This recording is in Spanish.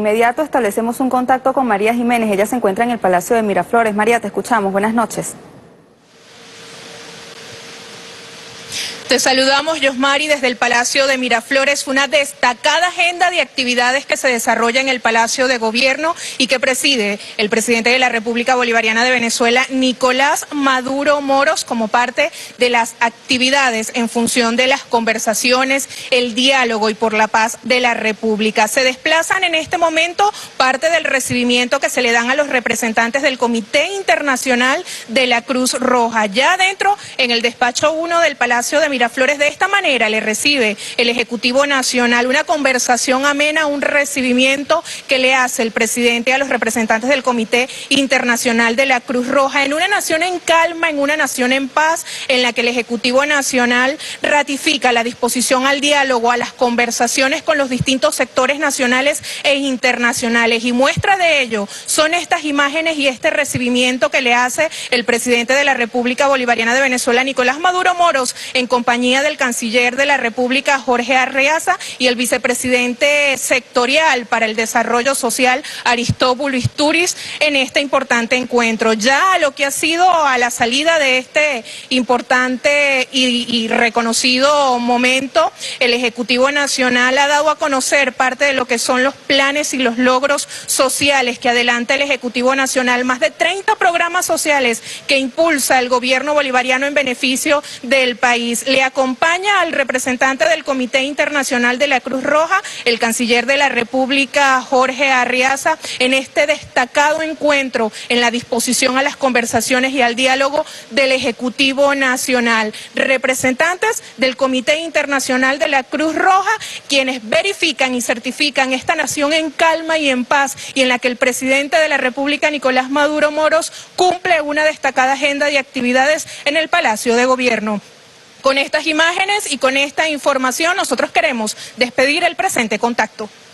inmediato establecemos un contacto con María Jiménez. Ella se encuentra en el Palacio de Miraflores. María, te escuchamos. Buenas noches. Te saludamos, Yosmari, desde el Palacio de Miraflores. Una destacada agenda de actividades que se desarrolla en el Palacio de Gobierno y que preside el presidente de la República Bolivariana de Venezuela, Nicolás Maduro Moros, como parte de las actividades en función de las conversaciones, el diálogo y por la paz de la República. Se desplazan en este momento parte del recibimiento que se le dan a los representantes del Comité Internacional de la Cruz Roja. Ya adentro, en el despacho 1 del Palacio de Miraflores, de esta manera le recibe el Ejecutivo Nacional, una conversación amena, un recibimiento que le hace el presidente a los representantes del Comité Internacional de la Cruz Roja, en una nación en calma, en una nación en paz, en la que el Ejecutivo Nacional ratifica la disposición al diálogo, a las conversaciones con los distintos sectores nacionales e internacionales. Y muestra de ello son estas imágenes y este recibimiento que le hace el presidente de la República Bolivariana de Venezuela, Nicolás Maduro Moros, en compañía del canciller de la República, Jorge Arreaza, y el vicepresidente sectorial para el desarrollo social, Aristóbulo Isturiz, en este importante encuentro. Ya lo que ha sido a la salida de este importante y reconocido momento, el Ejecutivo Nacional ha dado a conocer parte de lo que son los planes y los logros sociales que adelanta el Ejecutivo Nacional, más de 30 programas sociales que impulsa el gobierno bolivariano en beneficio del país. Le acompaña al representante del Comité Internacional de la Cruz Roja, el canciller de la República, Jorge Arreaza, en este destacado encuentro en la disposición a las conversaciones y al diálogo del Ejecutivo Nacional. Representantes del Comité Internacional de la Cruz Roja, quienes verifican y certifican esta nación en calma y en paz, y en la que el presidente de la República, Nicolás Maduro Moros, cumple una destacada agenda de actividades en el Palacio de Gobierno. Con estas imágenes y con esta información nosotros queremos despedir el presente contacto.